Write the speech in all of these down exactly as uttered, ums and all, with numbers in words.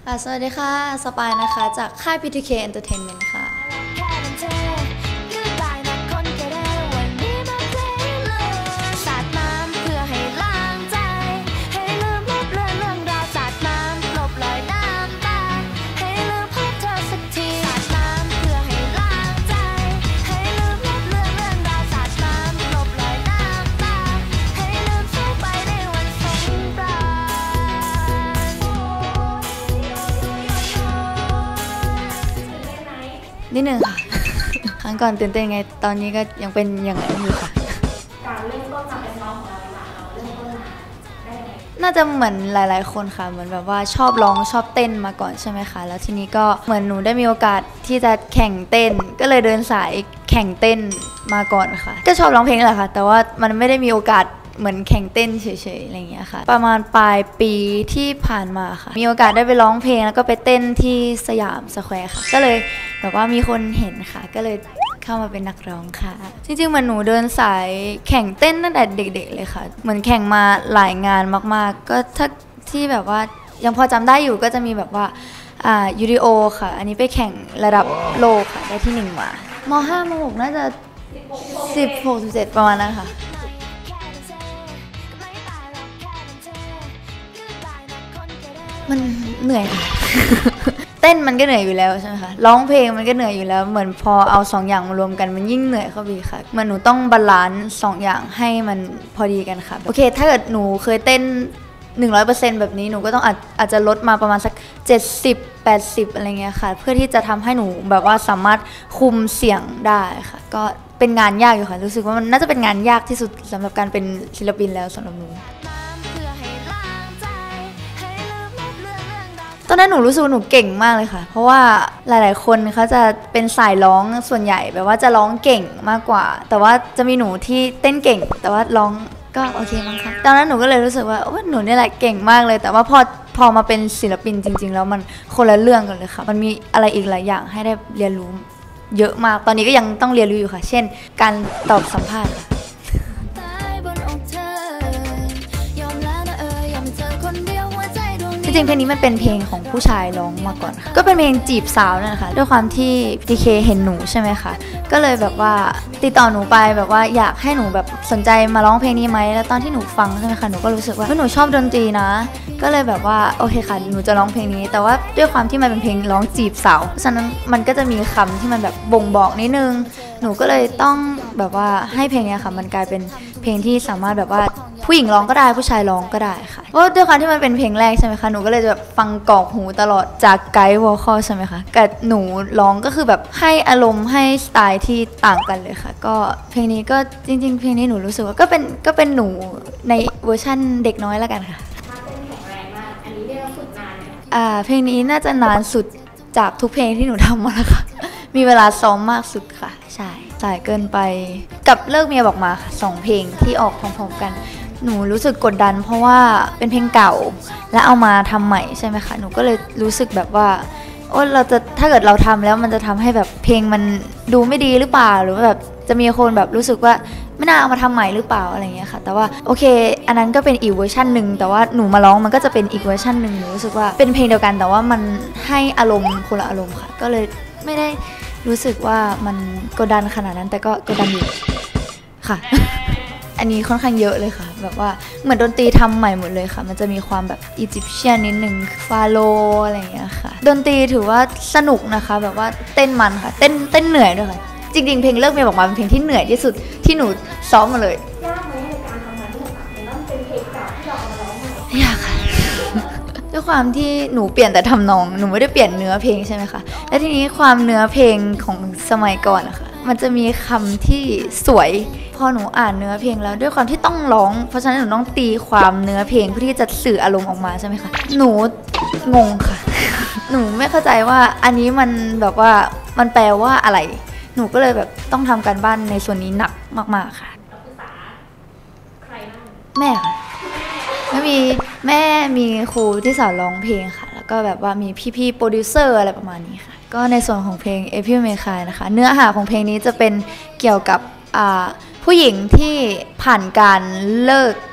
สวัสดีค่ะสปายนะคะจากค่าย พี ที เค Entertainment ค่ะนิดนึงค่ะครั้งก่อนตื่นเต้นไงตอนนี้ก็ยังเป็นอย่างนั้นอยู่ค่ะการเริ่มต้นมาเป็นน้องของเราเราเริ่มต้นได้ไงน่าจะเหมือนหลายๆคนค่ะเหมือนแบบว่าชอบร้องชอบเต้นมาก่อนใช่ไหมคะแล้วทีนี้ก็เหมือนหนูได้มีโอกาสที่จะแข่งเต้นก็เลยเดินสายแข่งเต้นมาก่อนค่ะก็ชอบร้องเพลงแหละค่ะแต่ว่ามันไม่ได้มีโอกาสเหมือนแข่งเต้นเฉยๆอะไรอย่างเงี้ยค่ะประมาณปลายปีที่ผ่านมาค่ะมีโอกาสได้ไปร้องเพลงแล้วก็ไปเต้นที่สยามสแควร์ค่ะก็เลยแบบว่ามีคนเห็นค่ะก็เลยเข้ามาเป็นนักร้องค่ะจริงๆเหมือนหนูเดินสายแข่งเต้นตั้งแต่เด็กๆเลยค่ะเหมือนแข่งมาหลายงานมากๆก็ถ้าที่แบบว่ายังพอจำได้อยู่ก็จะมีแบบว่าอ่ายูดิโอค่ะอันนี้ไปแข่งระดับโลกค่ะได้ที่หนึ่งมามห้ามหกน่าจะสิบหกสิบเจ็ดประมาณนั้นค่ะมันเหนื่อยค่ะ เต้นมันก็เหนื่อยอยู่แล้วใช่ไหมคะร้องเพลงมันก็เหนื่อยอยู่แล้วเหมือนพอเอาสองอย่างมารวมกันมันยิ่งเหนื่อยเข้าไปค่ะเหมือนหนูต้องบาลานซ์สองอย่างให้มันพอดีกันค่ะโอเคถ้าเกิดหนูเคยเต้น หนึ่งร้อยเปอร์เซ็นต์ แบบนี้หนูก็ต้องอาจอาจจะลดมาประมาณสักเจ็ดสิบ แปดสิบอะไรเงี้ยค่ะเพื่อที่จะทำให้หนูแบบว่าสามารถคุมเสียงได้ค่ะก็เป็นงานยากอยู่ค่ะรู้สึกว่ามันน่าจะเป็นงานยากที่สุดสำหรับการเป็นศิลปินแล้วสำหรับหนูตอนนั้นหนูรู้สึกหนูเก่งมากเลยค่ะเพราะว่าหลายๆคนเขาจะเป็นสายร้องส่วนใหญ่แบบว่าจะร้องเก่งมากกว่าแต่ว่าจะมีหนูที่เต้นเก่งแต่ว่าร้องก็โอเคมั้งคะตอนนั้นหนูก็เลยรู้สึกว่าว่าหนูนี่แหละเก่งมากเลยแต่ว่าพอพอมาเป็นศิลปินจริงๆแล้วมันคนละเรื่องกันเลยค่ะมันมีอะไรอีกหลายอย่างให้ได้เรียนรู้เยอะมากตอนนี้ก็ยังต้องเรียนรู้อยู่ค่ะเช่นการตอบสัมภาษณ์จริงๆเพลงนี้มันเป็นเพลงของผู้ชายร้องมาก่อนค่ะก็เป็นเพลงจีบสาวนั่นแหละค่ะด้วยความที่ พี ที เค เห็นหนูใช่ไหมคะก็เลยแบบว่าติดต่อหนูไปแบบว่าอยากให้หนูแบบสนใจมาร้องเพลงนี้ไหมแล้วตอนที่หนูฟังใช่ไหมคะหนูก็รู้สึกว่าหนูชอบดนตรีนะก็เลยแบบว่าโอเคค่ะหนูจะร้องเพลงนี้แต่ว่าด้วยความที่มันเป็นเพลงร้องจีบสาวเพราะฉะนั้นมันก็จะมีคำที่มันแบบบ่งบอกนิดนึงหนูก็เลยต้องแบบว่าให้เพลงนี้ค่ะมันกลายเป็นเพลงที่สามารถแบบว่าผู้หญิงร้องก็ได้ผู้ชายร้องก็ได้ค่ะเพราะด้วยความที่มันเป็นเพลงแรกใช่ไหมคะหนูก็เลยจะแบบฟังกรอกหูตลอดจากไกด์วอลคอลใช่ไหมคะกับหนูร้องก็คือแบบให้อารมณ์ให้สไตล์ที่ต่างกันเลยค่ะก็เพลงนี้ก็จริงๆเพลงนี้หนูรู้สึกว่าก็เป็นก็เป็นหนูในเวอร์ชั่นเด็กน้อยแล้วกันค่ะอันนี้เรียกว่าฝึกนานไหมอ่าเพลงนี้น่าจะนานสุดจากทุกเพลงที่หนูทำมาแล้วค่ะมีเวลาซ้อมมากสุดค่ะใช่สายเกินไปกับเลิกเมียบอกมาค่ะสองเพลงที่ออกพร้อมๆกันหนูรู้สึกกดดันเพราะว่าเป็นเพลงเก่าและเอามาทำใหม่ใช่ไหมคะหนูก็เลยรู้สึกแบบว่าโอ้เราจะถ้าเกิดเราทำแล้วมันจะทำให้แบบเพลงมันดูไม่ดีหรือเปล่าหรือว่าแบบจะมีคนแบบรู้สึกว่าไม่น่าเอามาทำใหม่หรือเปล่าอะไรเงี้ยค่ะแต่ว่าโอเคอันนั้นก็เป็นอีกเวอร์ชันหนึ่งแต่ว่าหนูมาร้องมันก็จะเป็นอีกเวอร์ชันหนึ่งหนูรู้สึกว่าเป็นเพลงเดียวกันแต่ว่ามันให้อารมณ์คนละอารมณ์ค่ะก็เลยไม่ได้รู้สึกว่ามันกดดันขนาดนั้นแต่ก็กดดันอยู่ค่ะอันนี้ค่อนข้างเยอะเลยค่ะแบบว่าเหมือนดนตรีทำใหม่หมดเลยค่ะมันจะมีความแบบอียิปเชียนนิดนึงฟาโรอะไรอย่างเงี้ยค่ะดนตรีถือว่าสนุกนะคะแบบว่าเต้นมันค่ะเต้นเต้นเหนื่อยด้วยค่ะจริงๆเพลงเลิกเมียบอกมาเป็นเพลงที่เหนื่อยที่สุดที่หนูซ้อมมาเลยยากไหมในการทำงานที่ต่างๆเนี่ยมันเป็นเพลงเก่าที่เราเอามาร้องใหม่ยากค่ะด้วยความที่หนูเปลี่ยนแต่ทำนองหนูไม่ได้เปลี่ยนเนื้อเพลงใช่ไหมคะและทีนี้ความเนื้อเพลงของสมัยก่อนนะคะมันจะมีคำที่สวยพอหนูอ่านเนื้อเพลงแล้วด้วยความที่ต้องร้องเพราะฉะนั้นหนูต้องตีความเนื้อเพลงเพื่อที่จะสื่ออารมณ์ออกมาใช่ไหมคะหนูงงค่ะ หนูไม่เข้าใจว่าอันนี้มันแบบว่ามันแปลว่าอะไรหนูก็เลยแบบต้องทำการบ้านในส่วนนี้หนักมากๆค่ะแม่ค่ะไม่มีแม่มีครูที่สอนร้องเพลงค่ะแล้วก็แบบว่ามีพี่ๆโปรดิวเซอร์อะไรประมาณนี้ค่ะก็ในส่วนของเพลง April May Cry นะคะเนื้อหาของเพลงนี้จะเป็นเกี่ยวกับผู้หญิงที่ผ่านการเลิกกับแฟ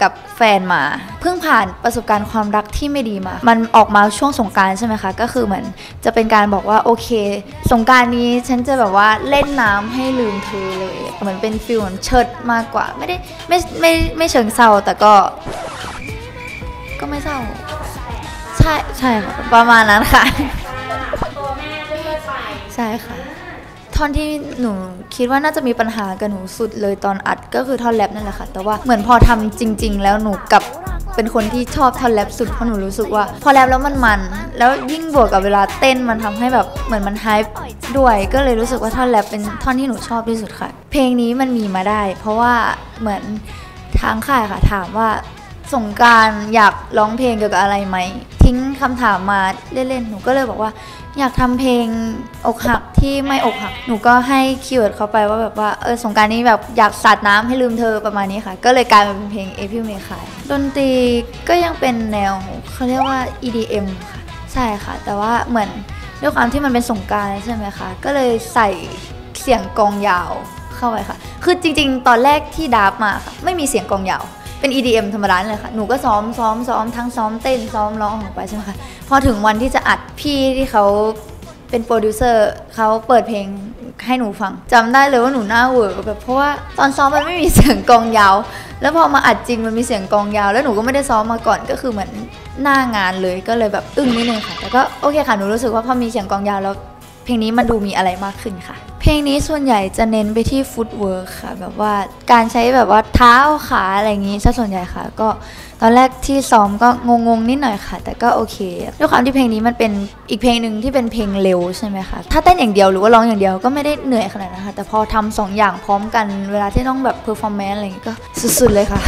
ฟนมาเพิ่งผ่านประสบการณ์ความรักที่ไม่ดีมามันออกมาช่วงสงกรานต์ใช่ไหมคะก็คือเหมือนจะเป็นการบอกว่าโอเคสงกรานต์นี้ฉันจะแบบว่าเล่นน้ำให้ลืมเธอเลยเหมือนเป็นฟิลเหมือนเชิดมากกว่าไม่ได้ไม่ไม่ไม่เชิงเศร้าแต่ก็ก็ไม่เศร้าใช่ใช่ค่ะประมาณนั้นค่ะตัวแม่เลื่อนไปใช่ค่ะท่อนที่หนูคิดว่าน่าจะมีปัญหากับหนูสุดเลยตอนอัดก็คือท่อนแรปนั่นแหละค่ะแต่ว่าเหมือนพอทำจริงๆแล้วหนูกับเป็นคนที่ชอบท่อนแรปสุดเพราะหนูรู้สึกว่าพอแรปแล้วมันมันแล้วยิ่งบวกกับเวลาเต้นมันทำให้แบบเหมือนมันไฮป์ด้วยก็เลยรู้สึกว่าท่อนแรปเป็นท่อนที่หนูชอบที่สุดค่ะเพลงนี้มันมีมาได้เพราะว่าเหมือนทางค่ายค่ะถามว่าสงกรานต์อยากร้องเพลงเกี่ยวกับอะไรไหมทิ้งคำถามมาเล่นๆหนูก็เลยบอกว่าอยากทำเพลงอกหักที่ไม่อกหักหนูก็ให้คีย์เวิร์ดเขาไปว่าแบบว่าเออสงกรานต์นี้แบบอยากสาดน้ำให้ลืมเธอประมาณนี้ค่ะก็เลยกลายมาเป็นเพลงเอพิวเมคายดนตรีก็ยังเป็นแนวเขาเรียกว่า อี ดี เอ็ม ค่ะใช่ค่ะแต่ว่าเหมือนด้วยความที่มันเป็นสงกรานต์ใช่ไหมคะก็เลยใส่เสียงกลองยาวเข้าไปค่ะคือจริงๆตอนแรกที่ดาบมาค่ะไม่มีเสียงกลองยาวเป็น อี ดี เอ็ม ธรรมดาเลยค่ะหนูก็ซ้อมซ้อมซ้อมทั้งซ้อมเต้นซ้อมร้องออกไปใช่ไหมคะพอถึงวันที่จะอัดพี่ที่เขาเป็นโปรดิวเซอร์เขาเปิดเพลงให้หนูฟังจำได้เลยว่าหนูหน้าเวอร์แบบเพราะว่าตอนซ้อมมันไม่มีเสียงกลองยาวแล้วพอมาอัดจริงมันมีเสียงกลองยาวแล้วหนูก็ไม่ได้ซ้อมมาก่อนก็คือเหมือนหน้างานเลยก็เลยแบบอึ้งนิดนึงค่ะแต่ก็โอเคค่ะหนูรู้สึกว่าพอมีเสียงกลองยาวแล้วเพลงนี้มันดูมีอะไรมากขึ้นค่ะเพลงนี้ส่วนใหญ่จะเน้นไปที่ฟุตเวิร์คค่ะแบบว่าการใช้แบบว่าเท้าขาอะไรอย่างนี้ซะส่วนใหญ่ค่ะก็ตอนแรกที่ซ้อมก็งงๆนิดหน่อยค่ะแต่ก็โอเคด้วยความที่เพลงนี้มันเป็นอีกเพลงหนึ่งที่เป็นเพลงเร็วใช่ไหมคะถ้าเต้นอย่างเดียวหรือว่าร้องอย่างเดียวก็ไม่ได้เหนื่อยขนาดนั้นค่ะแต่พอทำสองอย่างพร้อมกันเวลาที่ต้องแบบเพอร์ฟอร์แมนซ์อะไรอย่างนี้ก็สุดๆเลยค่ะ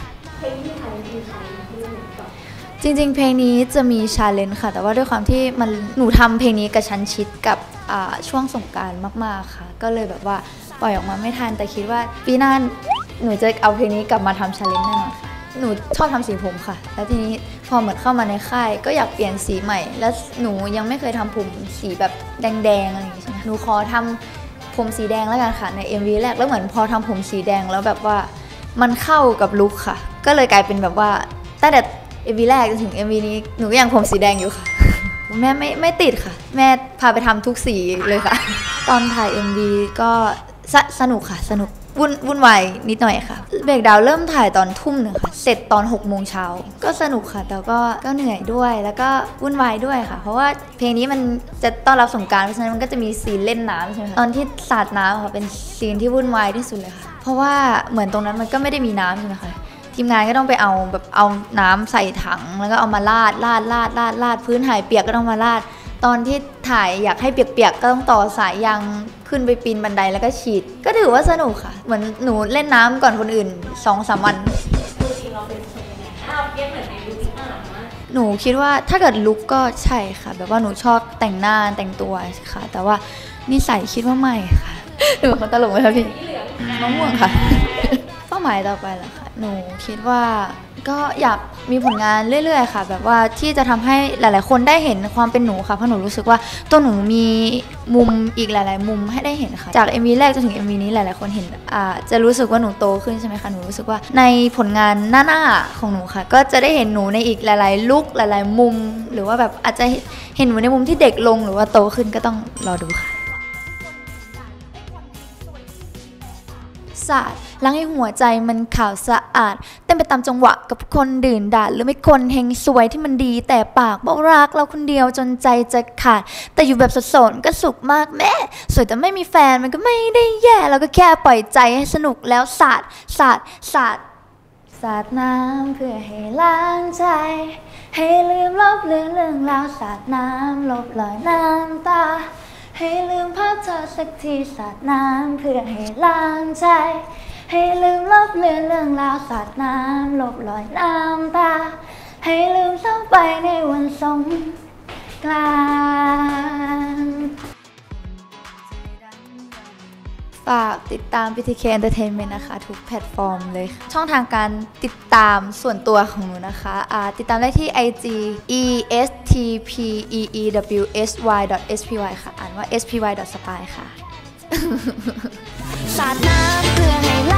จริงๆเพลงนี้จะมีชาเลนจ์ค่ะแต่ว่าด้วยความที่มันหนูทำเพลงนี้กระชั้นชิดกับช่วงสงกรานต์มากๆค่ะก็เลยแบบว่าปล่อยออกมาไม่ทันแต่คิดว่าปีหน้าหนูจะเอาเพลงนี้กลับมาทำชาเลนจ์แน่นอนค่ะหนูชอบทำสีผมค่ะแล้วทีนี้พอเหมือนเข้ามาในค่ายก็อยากเปลี่ยนสีใหม่แล้วหนูยังไม่เคยทำผมสีแบบแดงๆอะไรอย่างงี้ใช่ไหมหนูขอทำผมสีแดงแล้วกันค่ะใน เอ็ม วี แรกแล้วเหมือนพอทำผมสีแดงแล้วแบบว่ามันเข้ากับลุคค่ะก็เลยกลายเป็นแบบว่าตั้งแต่ เอ็ม วี แรกจนถึง เอ็ม วี นี้หนูก็ยังผมสีแดงอยู่ค่ะแม่ไม่ไม่ติดค่ะแม่พาไปทำทุกสีเลยค่ะตอนถ่าย เอ็ม วี ก็ส, สนุกค่ะสนุกวุ่นวุ่นวายนิดหน่อยค่ะเบรกดาวเริ่มถ่ายตอนทุ่มหนึ่งค่ะเสร็จตอนหกโมงเช้าก็สนุกค่ะแต่ก็ก็เหนื่อยด้วยแล้วก็วุ่นวายด้วยค่ะเพราะว่าเพลงนี้มันจะต้อนรับสงกรานต์เพราะฉะนั้นมันก็จะมีซีนเล่นน้ำใช่ไหมตอนที่สาดน้ำค่ะเป็นซีนที่วุ่นวายที่สุดเลยค่ะเพราะว่าเหมือนตรงนั้นมันก็ไม่ได้มีน้ำใช่ไหมคะทีมงานก็ต้องไปเอาแบบเอาน้ำใส่ถังแล้วก็เอามาลาดลาดลาดลาดลาดพื้นหายเปียกก็ต้องมาลาดตอนที่ถ่ายอยากให้เปียกๆก็ต้องต่อสายยางขึ้นไปปีนบันไดแล้วก็ฉีดก็ถือว่าสนุกค่ะเหมือนหนูเล่นน้ำก่อนคนอื่น สองสาม วันหนูคิดว่าถ้าเกิดลุคก็ใช่ค่ะแบบว่าหนูชอบแต่งหน้าแต่งตัวค่ะแต่ว่านิสัยคิดว่าไม่ค่ะหนูเป็นคนตลกไหมคะพี่มะม่วงค่ะเป้าหมายต่อไปล่ะค่ะหนูคิดว่าก็อยากมีผลงานเรื่อยๆค่ะแบบว่าที่จะทำให้หลายๆคนได้เห็นความเป็นหนูค่ะเพราะหนูรู้สึกว่าตัวหนูมีมุมอีกหลายๆมุมให้ได้เห็นค่ะจาก เอ็ม วี แรกจนถึง เอ็ม วี นี้หลายๆคนเห็นอ่าจะรู้สึกว่าหนูโตขึ้นใช่ไหมคะหนูรู้สึกว่าในผลงานหน้าๆของหนูค่ะก็จะได้เห็นหนูในอีกหลายๆลุคหลายๆมุมหรือว่าแบบอาจจะเห็นหนูในมุมที่เด็กลงหรือว่าโตขึ้นก็ต้องรอดูค่ะสาดล้างให้หัวใจมันขาวสะอาดเต้นไปตามจังหวะกับคนดื่นด่าหรือไม่คนเฮงสวยที่มันดีแต่ปากบอกรักเราคนเดียวจนใจจะขาดแต่อยู่แบบโสดๆก็สุขมากแม่สวยแต่ไม่มีแฟนมันก็ไม่ได้แย่เราก็แค่ปล่อยใจให้สนุกแล้วสาดสาดสาดสาดน้ำเพื่อให้ล้างใจให้ลืมลบเรื่องเรื่องราวสาดน้ำลบรอยน้ำตาให้ลืมภาพเธอสักทีสาดน้ำเพื่อให้ล้างใจให้ลืมลบเลือนเรื่องราวสาดน้ำลบรอยน้ำตาให้ลืมเศร้าไปในวันสงกรานต์ฝากติดตาม พี ที เค Entertainment นะคะทุกแพลตฟอร์มเลยช่องทางการติดตามส่วนตัวของหนูนะคะะติดตามได้ที่ ไอ จี อี เอส ที พี อี อี ดับเบิลยู เอส วาย ดอท เอส พี วาย ค่ะอ่านว่า เอส พี วาย ดอท สปาย ค่ะสาดน้ำเพื่อให้